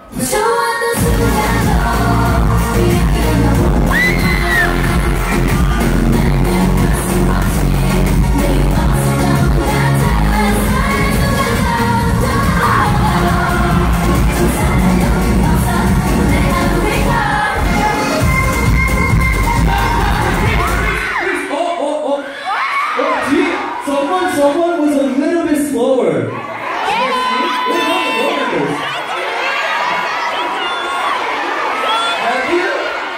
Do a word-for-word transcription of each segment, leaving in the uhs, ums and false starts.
Someone was a little bit slower. Have you?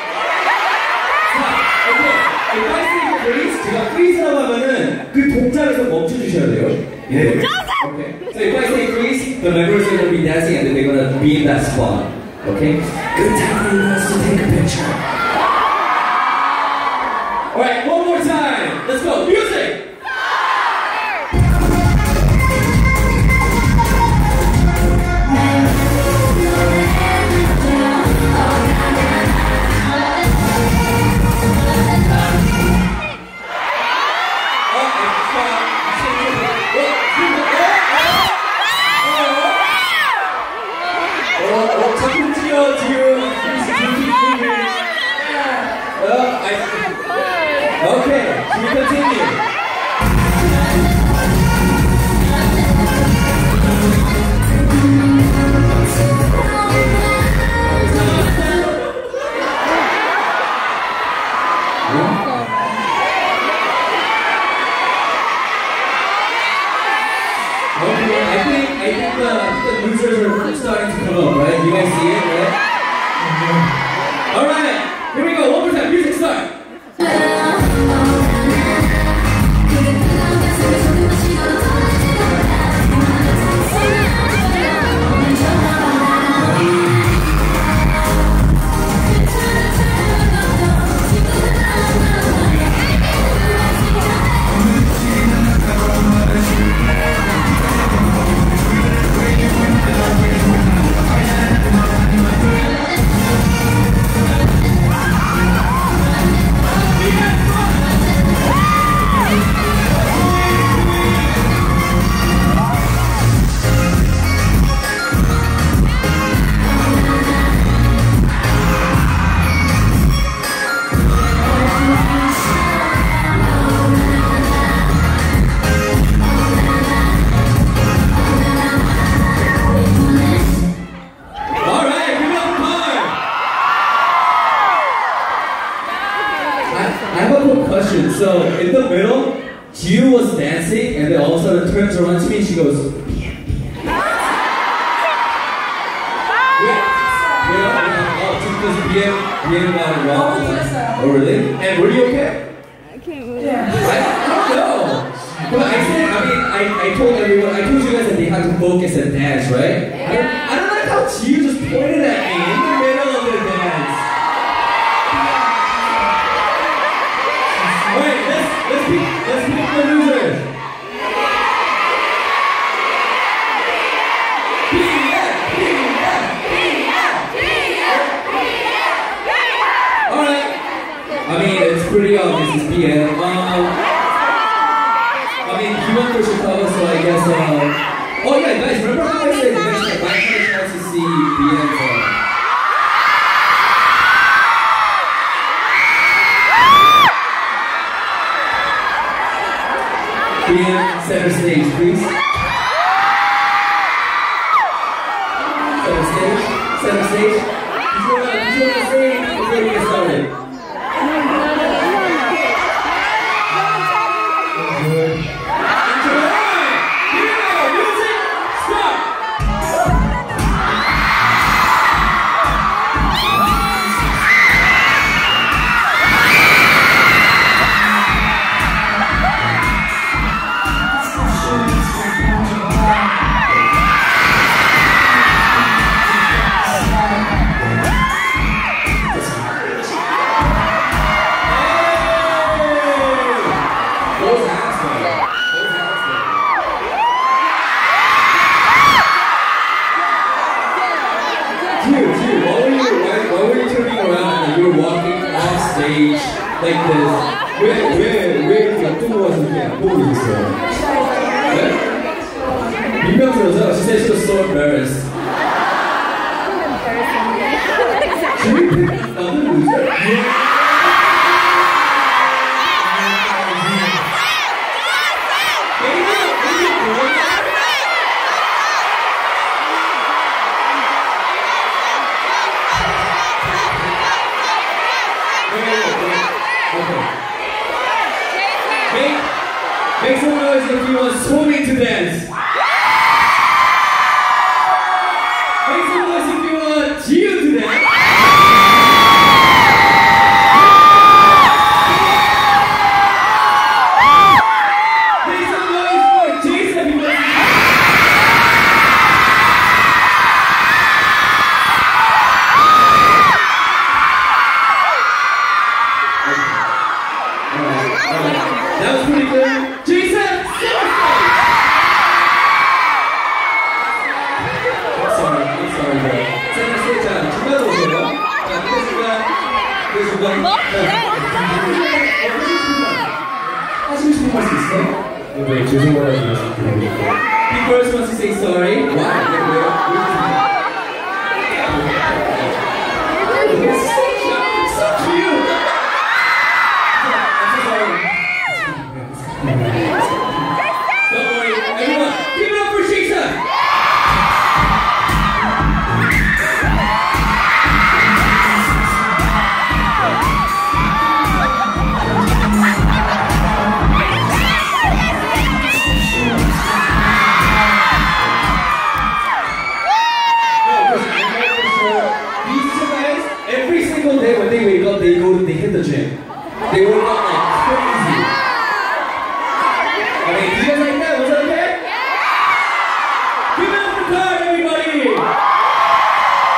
Okay. If I say freeze, 제가 freeze라고 하면은 그 동작에서 멈춰 주셔야 돼요. Yeah. Okay. So if I say freeze, the members are gonna be dancing and then they're gonna be in that spot. Okay. Good time for you guys to take a picture. All right, one more time. Let's go. Music. Okay, should we continue? Okay, I think I think the, the losers are starting to come up, right? You guys see it, right? Mm-hmm. All right, here we go. One more time. Music start. So in the middle, Jiu was dancing, and then all of a sudden turns around to me and she goes, "Bien, bien." Yeah, yeah. Oh, just because bien, bien about wrong. Oh, really? And were you okay? I can't move. Yeah. I, I don't know. But I said, I mean, I, I told everyone, I told you guys that they had to focus and dance, right? Yeah. I don't, I don't like how Jiu just pointed at me in the middle of the dance. Alright, let's, let's pick, let's pick the losers. P F, P F, P F, P F. Alright. I mean, it's pretty obvious it's P F. Um, I mean, he went for Chicago, so I guess, uh, oh yeah, guys, remember how I said next time I had a chance to see P F? Uh, Center stage, please. Center stage. Center stage. He's going to he's going to stage before we get started. Good. Enjoy. Here we go. Music. Start. Like this. 왜, 왜, 왜 이렇게 앞두고 와서 이렇게 안 보고 있었어요? 네? 민망스러워서? She said she was so embarrassed. dance. Make some noise if you want Jiu to dance. Make some noise for Jason if you want. That was pretty good. Jason! I'm sorry, I'm sorry, bro. Second stage, 자, 중간으로 오세요. 자, 그 순간, 그 순간. 뭐? 네. 하시고 싶은 말씀 있어요? 네, 죄송하다고 말씀드립니다. He first wants to say sorry. Why? 왜요? It's so cute! Don't worry, everyone, give it up for Shisa! These two guys, every single day when they wake up, they go, they hit the gym. They work out